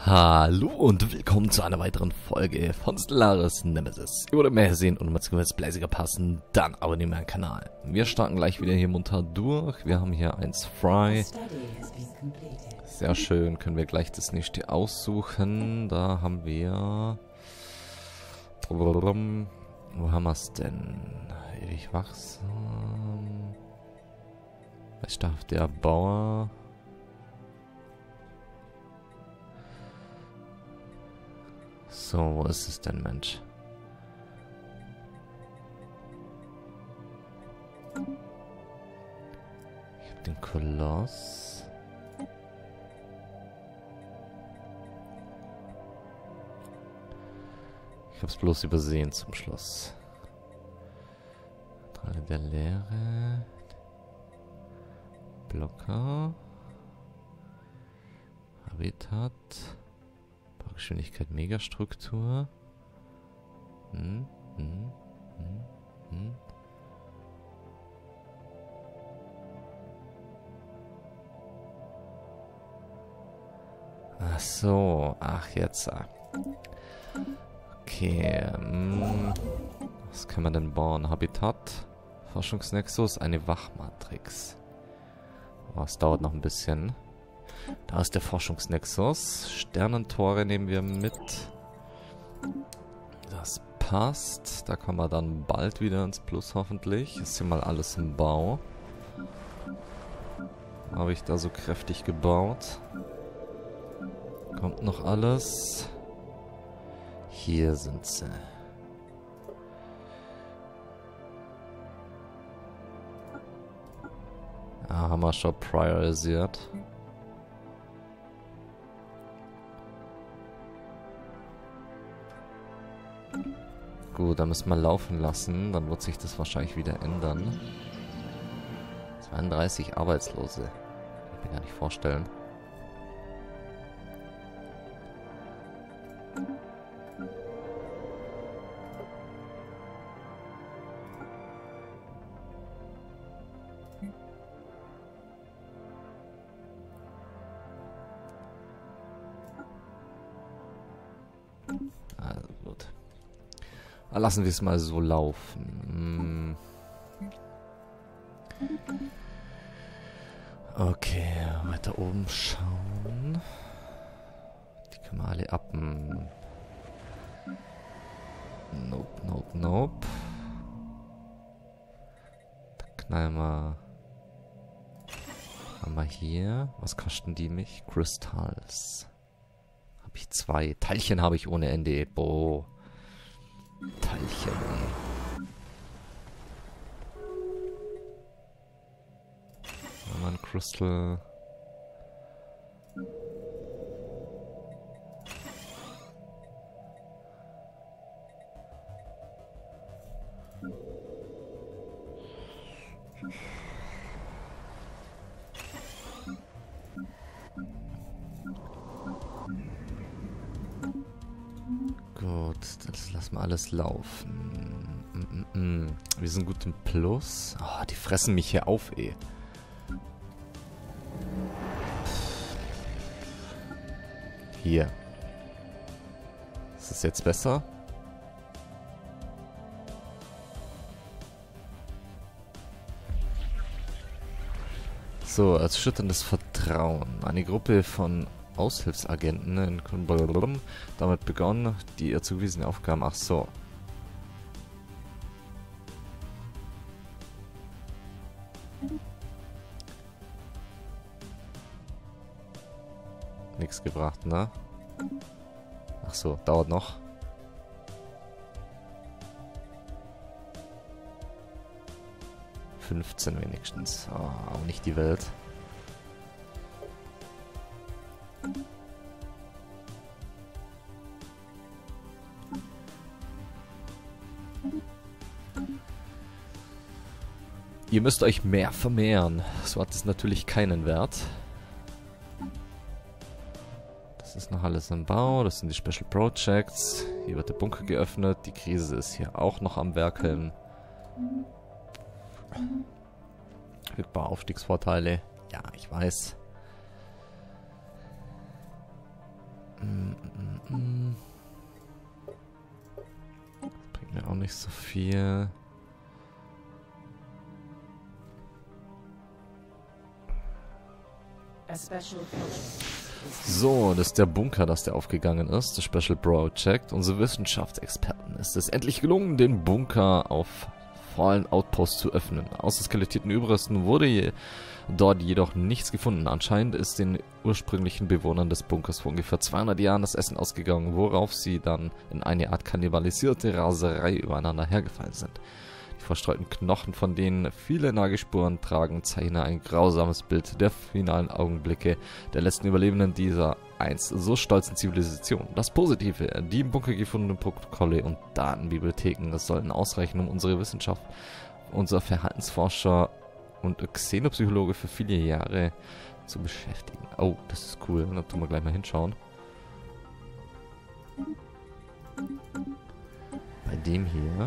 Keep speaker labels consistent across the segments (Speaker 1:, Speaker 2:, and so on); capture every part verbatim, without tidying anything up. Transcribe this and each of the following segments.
Speaker 1: Hallo und willkommen zu einer weiteren Folge von Stellaris Nemesis. Ihr wollt mehr sehen und mal Let's Player passen, dann abonniert meinen Kanal. Wir starten gleich wieder hier munter durch. Wir haben hier eins frei. Sehr schön, können wir gleich das nächste aussuchen. Da haben wir... Wo haben wir es denn? Ewig wachsam. Was darf der Bauer... So, wo ist es denn, Mensch? Ich hab den Koloss. Ich hab's bloß übersehen zum Schluss. Teile der Leere. Blocker. Habitat. Geschwindigkeit, Megastruktur. Hm, hm, hm, hm. Ach so, ach jetzt. Okay, hm. Was kann man denn bauen? Habitat, Forschungsnexus, eine Wachmatrix. Oh, es dauert noch ein bisschen. Da ist der Forschungsnexus. Sternentore nehmen wir mit. Das passt. Da kommen wir dann bald wieder ins Plus hoffentlich. Ist hier mal alles im Bau. Habe ich da so kräftig gebaut. Kommt noch alles. Hier sind sie. Ja, haben wir schon priorisiert. Gut, dann müssen wir laufen lassen. Dann wird sich das wahrscheinlich wieder ändern. zweiunddreißig Arbeitslose. Kann ich mir gar nicht vorstellen. Also gut. Lassen wir es mal so laufen. Okay, weiter oben schauen. Die können wir alle appen. Nope, nope, nope. Da knallen wir. Haben wir hier. Was kosten die mich? Crystals. Habe ich zwei. Teilchen habe ich ohne Ende. Boah. Teilchen, ey. Haben wir ein Crystal. Gut, das lassen wir alles laufen. Mm -mm -mm. Wir sind gut im Plus. Oh, die fressen mich hier auf, eh. Hier. Ist es jetzt besser? So, als schütterndes Vertrauen. Eine Gruppe von Aushilfsagenten in Kunbalum damit begonnen, die ihr zugewiesene Aufgaben... Ach so. Nichts gebracht, ne? Ach so, dauert noch. fünfzehn wenigstens. Oh, auch nicht die Welt. Ihr müsst euch mehr vermehren. So hat es natürlich keinen Wert. Das ist noch alles im Bau. Das sind die Special Projects. Hier wird der Bunker geöffnet. Die Krise ist hier auch noch am Werkeln. Verfügbare Aufstiegsvorteile. Ja, ich weiß. Mm, mm, mm. Bringt mir auch nicht so viel. So, das ist der Bunker, dass der aufgegangen ist. Das Special Project. Unsere Wissenschaftsexperten ist es endlich gelungen, den Bunker auf Fallen Outpost zu öffnen. Außer skelettierten Überresten wurde je, dort jedoch nichts gefunden. Anscheinend ist den ursprünglichen Bewohnern des Bunkers vor ungefähr zweihundert Jahren das Essen ausgegangen, worauf sie dann in eine Art kannibalisierte Raserei übereinander hergefallen sind. Die verstreuten Knochen, von denen viele Nagelspuren tragen, zeichnen ein grausames Bild der finalen Augenblicke der letzten Überlebenden dieser einst so stolzen Zivilisation. Das Positive, die im Bunker gefundenen Protokolle und Datenbibliotheken, das sollten ausreichen, um unsere Wissenschaft, unser Verhaltensforscher und Xenopsychologe für viele Jahre zu beschäftigen. Oh, das ist cool. Da tun wir gleich mal hinschauen. Bei dem hier.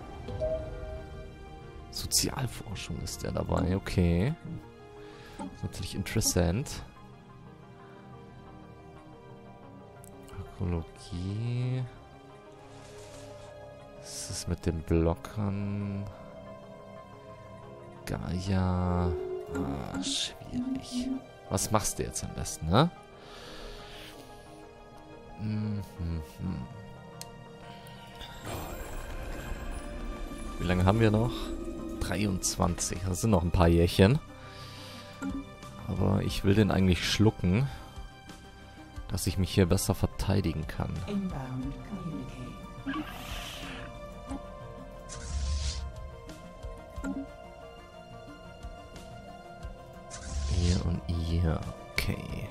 Speaker 1: Sozialforschung ist der dabei, okay. Das ist natürlich interessant. Ökologie. Was ist mit den Blockern? Gaia. Ah, schwierig. Was machst du jetzt am besten, ne? Mhm. Wie lange haben wir noch? dreiundzwanzig. Das sind noch ein paar Jährchen. Aber ich will den eigentlich schlucken, dass ich mich hier besser verteidigen kann. Hier und hier. Okay.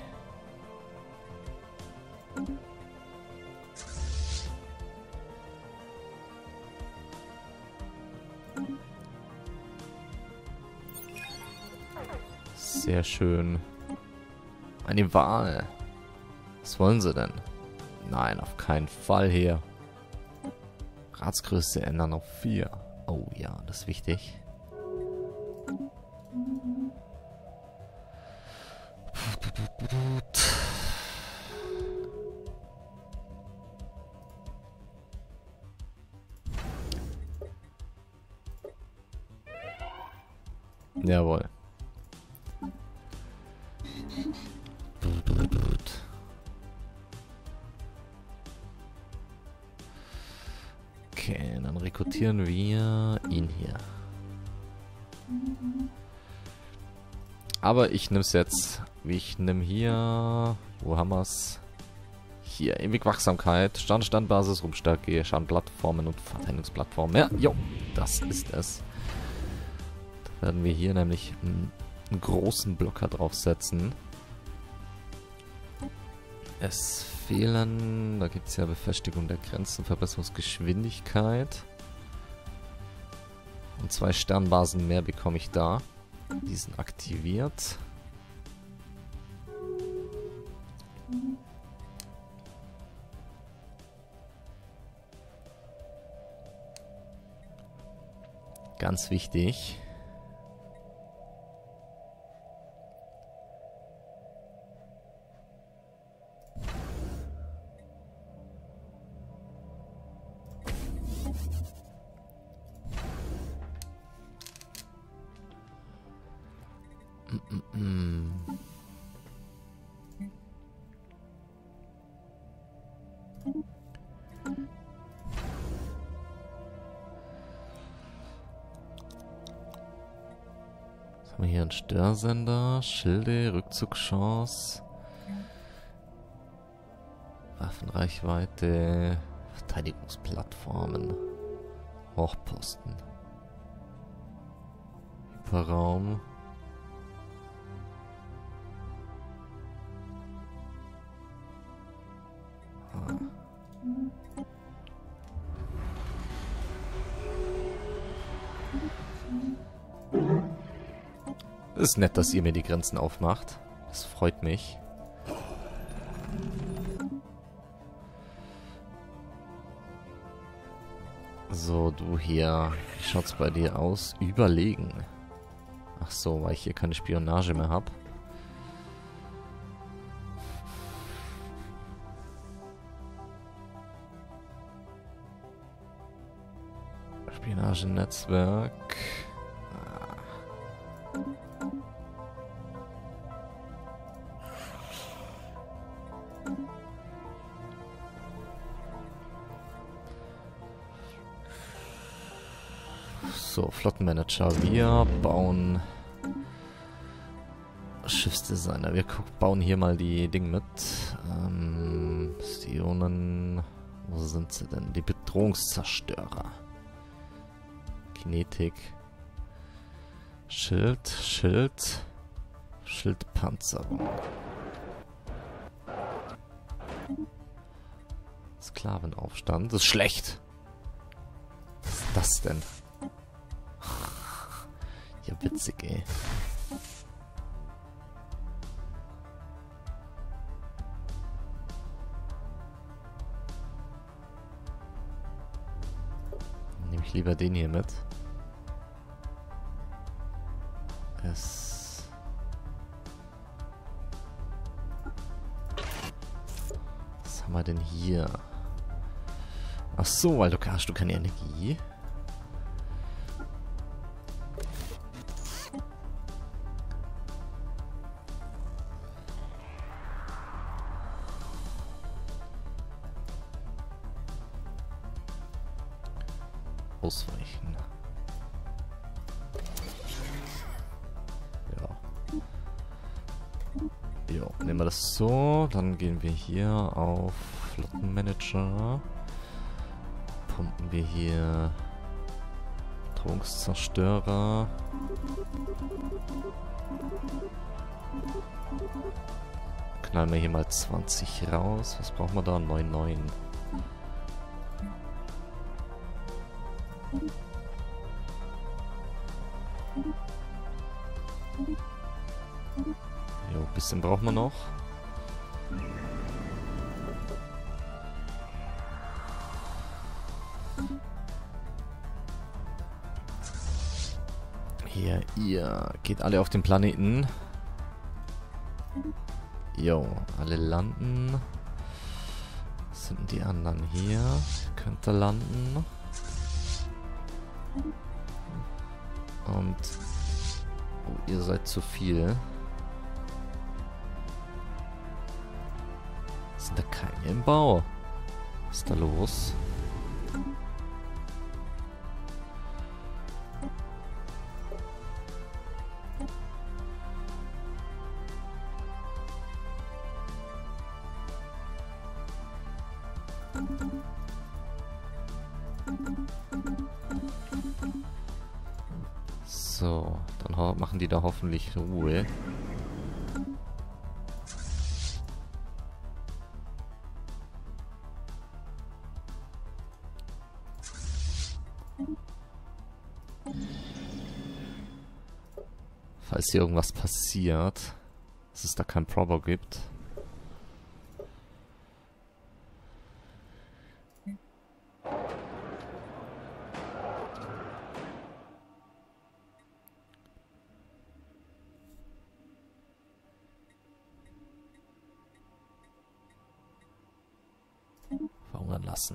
Speaker 1: Sehr schön. Eine Wahl. Was wollen sie denn? Nein, auf keinen Fall hier. Ratsgröße ändern auf vier. Oh ja, das ist wichtig. Jawohl. Okay, dann rekrutieren wir ihn hier. Aber ich nehme es jetzt. Ich nehme hier. Wo haben wir es? Hier. Ewig Wachsamkeit. Stand, Standbasis, Rumpfstärke, Schadenplattformen und Verteidigungsplattformen. Ja, jo, das ist es. Da werden wir hier nämlich einen, einen großen Blocker draufsetzen. Es fehlen, da gibt es ja Befestigung der Grenzen, Verbesserungsgeschwindigkeit. Und zwei Sternbasen mehr bekomme ich da. Die sind aktiviert. Ganz wichtig. Jetzt haben wir hier einen Störsender, Schilde, Rückzugschance, Waffenreichweite, Verteidigungsplattformen, Hochposten, Hyperraum. Ist nett, dass ihr mir die Grenzen aufmacht. Das freut mich. So, du hier. Wie schaut's bei dir aus? Überlegen. Ach so, weil ich hier keine Spionage mehr habe. Spionagenetzwerk. So, Flottenmanager. Wir bauen Schiffsdesigner. Wir bauen hier mal die Dinge mit. Ähm, Bastionen. Wo sind sie denn? Die Bedrohungszerstörer. Kinetik. Schild, Schild. Schildpanzerung. Sklavenaufstand. Das ist schlecht. Was ist das denn? Ja, witzig, ey. Nehme ich lieber den hier mit. Es... Was haben wir denn hier? Ach so, weil du hast du keine Energie. Ausweichen. Ja. Jo, nehmen wir das so. Dann gehen wir hier auf Flottenmanager. Pumpen wir hier Bedrohungszerstörer. Knallen wir hier mal zwanzig raus. Was brauchen wir da? neun neun. Jo, ein bisschen brauchen wir noch. Hier, ihr geht alle auf den Planeten. Jo, alle landen. Was sind die anderen hier? Könnt ihr landen. Und oh, ihr seid zu viel. Sind da keine im Bau? Was ist da los? So, dann machen die da hoffentlich Ruhe. Falls hier irgendwas passiert, dass es da kein Prober gibt. Verhungern lassen.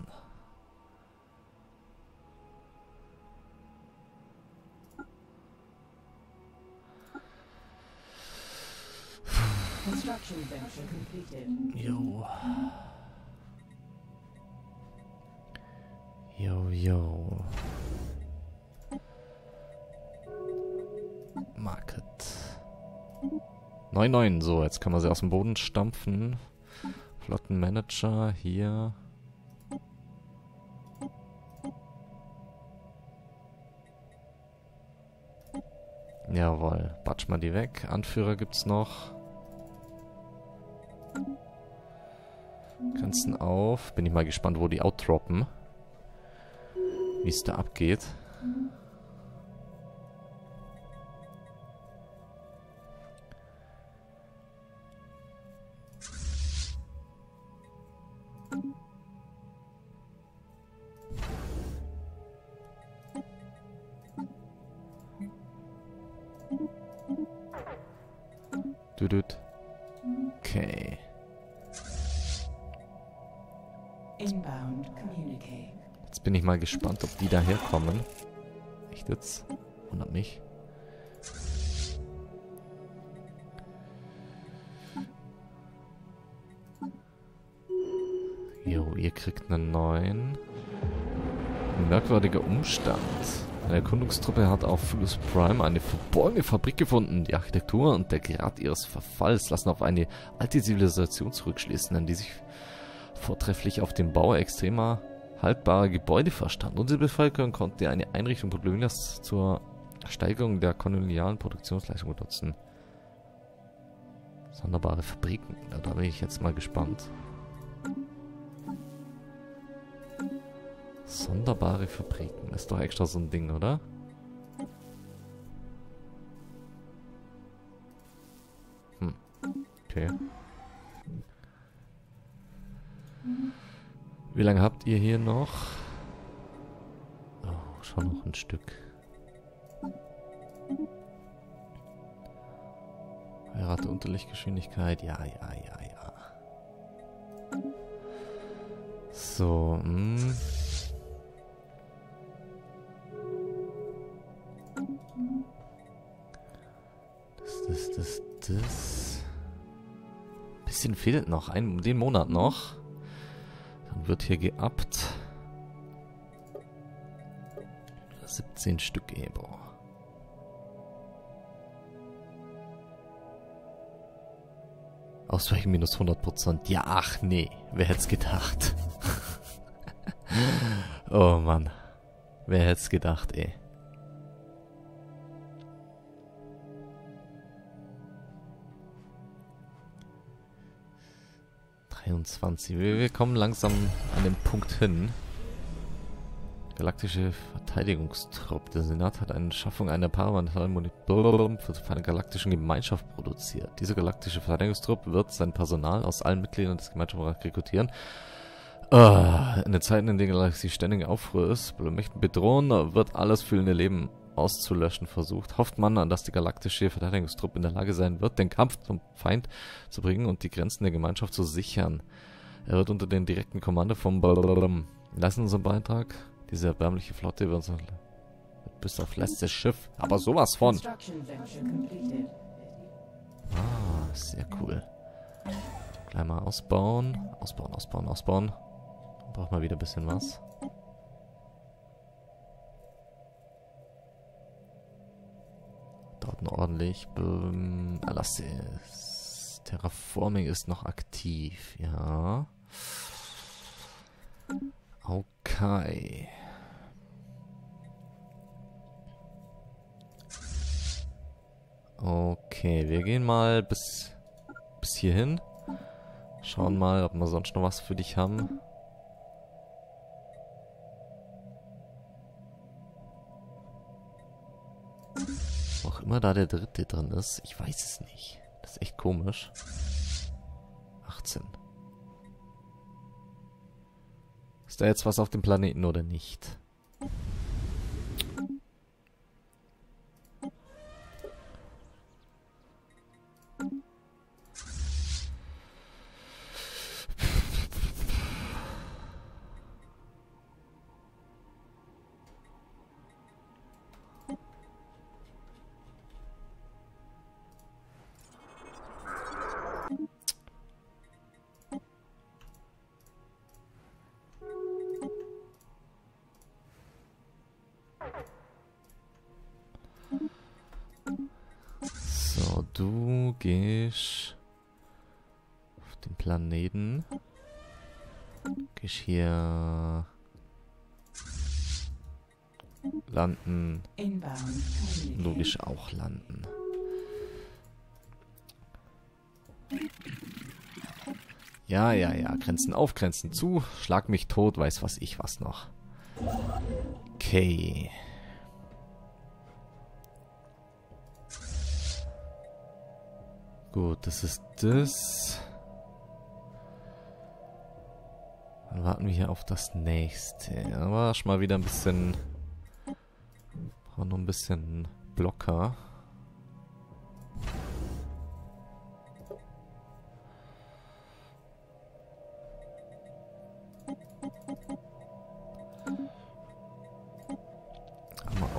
Speaker 1: Jo. Jo, jo. Market. neun neun, so, jetzt kann man sie aus dem Boden stampfen. Flottenmanager, hier. Jawohl, batsch mal die weg. Anführer gibt's noch. Grenzen auf. Bin ich mal gespannt, wo die outdroppen. Wie es da abgeht. Düdüt. Okay.
Speaker 2: Inbound communicate.
Speaker 1: Jetzt bin ich mal gespannt, ob die daherkommen. Echt jetzt? Wundert mich. Jo, ihr kriegt einen neuen. Ein merkwürdiger Umstand. Eine Erkundungstruppe hat auf Phyllis Prime eine verborgene Fabrik gefunden. Die Architektur und der Grad ihres Verfalls lassen auf eine alte Zivilisation zurückschließen, an die sich vortrefflich auf den Bau extremer, haltbarer Gebäude verstand. Unsere Bevölkerung konnte eine Einrichtung Problems zur Steigerung der kolonialen Produktionsleistung benutzen. Sonderbare Fabriken. Ja, da bin ich jetzt mal gespannt. Sonderbare Fabriken. Das ist doch extra so ein Ding, oder? Hm. Okay. Wie lange habt ihr hier noch? Oh, schon noch ein Stück. Heirate Unterlichtgeschwindigkeit. Ja, ja, ja, ja. So, hm. Das, das, das. Bisschen fehlt noch. Ein, den Monat noch. Dann wird hier geabt. siebzehn Stück Ebro. Ausweichen minus hundert Prozent. Ja, ach nee. Wer hätte es gedacht? Oh Mann. Wer hätte es gedacht, ey. dreiundzwanzig. Wir, wir kommen langsam an den Punkt hin. Galaktische Verteidigungstrupp. Der Senat hat eine Schaffung einer paramentalen Munition für eine galaktische Gemeinschaft produziert. Diese galaktische Verteidigungstrupp wird sein Personal aus allen Mitgliedern des Gemeinschaftsrats rekrutieren. Uh, in den Zeiten, in denen die Galaxie ständig in Aufruhr ist, Mächten bedrohen, wird alles fühlende Leben auszulöschen versucht. Hofft man, dass die galaktische Verteidigungstruppe in der Lage sein wird, den Kampf zum Feind zu bringen und die Grenzen der Gemeinschaft zu sichern. Er wird unter den direkten Kommando vom Blablabla leisten unseren Beitrag. Diese erbärmliche Flotte wird bis auf letztes Schiff. Aber sowas von. Ah, sehr cool. Gleich mal ausbauen. Ausbauen, ausbauen, ausbauen. Dann braucht man wieder ein bisschen was. Dort noch ordentlich. Ähm, Erlasse. Terraforming ist noch aktiv, ja. Okay. Okay, wir gehen mal bis, bis hierhin. Schauen mal, ob wir sonst noch was für dich haben. Wo auch immer da der dritte drin ist, ich weiß es nicht. Das ist echt komisch. achtzehn. Ist da jetzt was auf dem Planeten oder nicht? So, du gehst auf den Planeten. Gehst hier landen. Logisch auch landen. Ja, ja, ja. Grenzen auf, Grenzen zu. Schlag mich tot, weiß was ich was noch. Okay. Gut, das ist das. Dann warten wir hier auf das nächste. Aber schon mal wieder ein bisschen... Brauchen noch ein bisschen Blocker.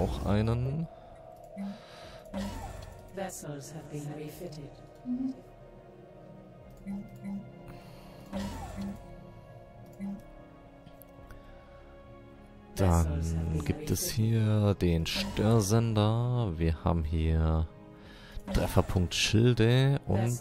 Speaker 1: auch einen.
Speaker 2: Vessels have been refitted.
Speaker 1: Dann gibt es hier den Störsender. Wir haben hier Trefferpunkt Schilde und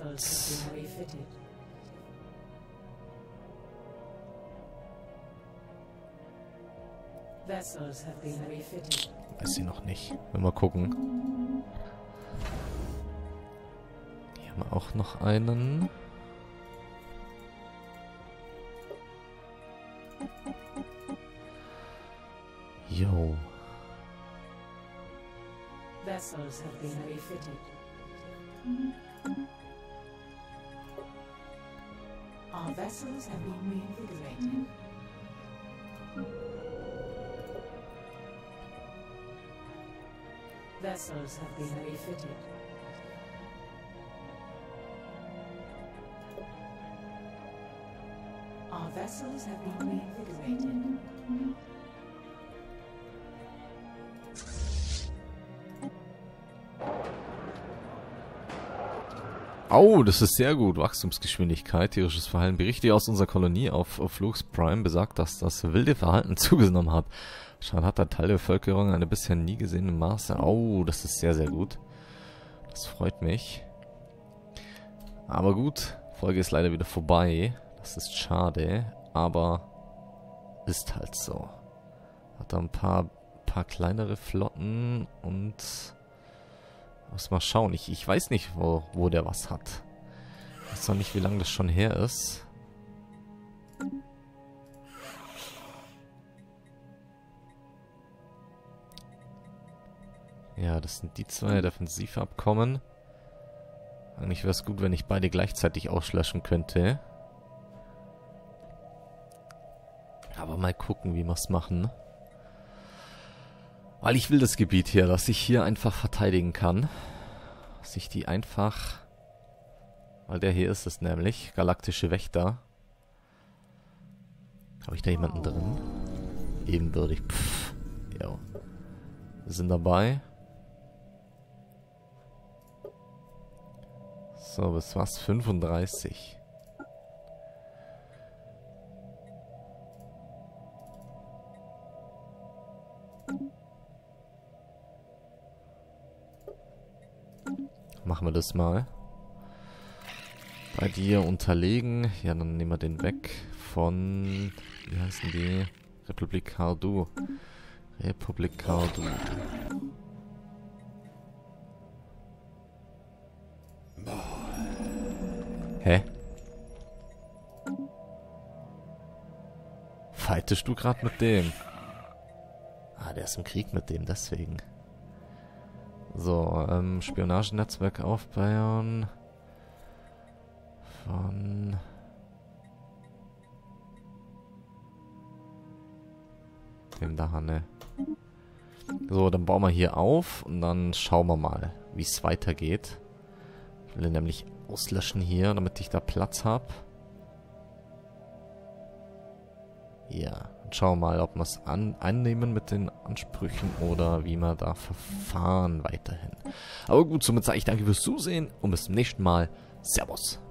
Speaker 1: weiß ich noch nicht. Wenn wir gucken. Hier haben wir auch noch einen. Yo.
Speaker 2: Vessels have been refitted. Our vessels have been reinvigorated. Vessels have been refitted. Our vessels have been reinvigorated.
Speaker 1: Oh, das ist sehr gut. Wachstumsgeschwindigkeit, tierisches Verhalten. Berichte aus unserer Kolonie auf, auf Flux Prime besagt, dass das wilde Verhalten zugenommen hat. Scheinbar hat der Teil der Bevölkerung eine bisher nie gesehene Maße. Oh, das ist sehr, sehr gut. Das freut mich. Aber gut, Folge ist leider wieder vorbei. Das ist schade, aber ist halt so. Hat da ein paar, paar kleinere Flotten und... Muss mal schauen. Ich, ich weiß nicht, wo, wo der was hat. Ich weiß noch nicht, wie lange das schon her ist. Ja, das sind die zwei Defensivabkommen. Eigentlich wäre es gut, wenn ich beide gleichzeitig auslöschen könnte. Aber mal gucken, wie wir es machen. Weil ich will das Gebiet hier, dass ich hier einfach verteidigen kann. Dass ich die einfach... Weil der hier ist es nämlich. Galaktische Wächter. Habe ich da jemanden drin? Ebenbürtig. Pff. Jo. Wir sind dabei. So, was war's? fünfunddreißig. Machen wir das mal. Bei dir unterlegen. Ja, dann nehmen wir den weg von... Wie heißen die? Republik Cardu. Republik Cardu. Hä? Fightest du gerade mit dem? Ah, der ist im Krieg mit dem, deswegen. So, ähm, Spionagenetzwerk aufbauen. Von... Dem da, ne? So, dann bauen wir hier auf und dann schauen wir mal, wie es weitergeht. Ich will nämlich auslöschen hier, damit ich da Platz habe. Ja, und schauen wir mal, ob wir es an annehmen mit den Ansprüchen oder wie wir da verfahren weiterhin. Aber gut, somit sage ich danke fürs Zusehen und bis zum nächsten Mal. Servus.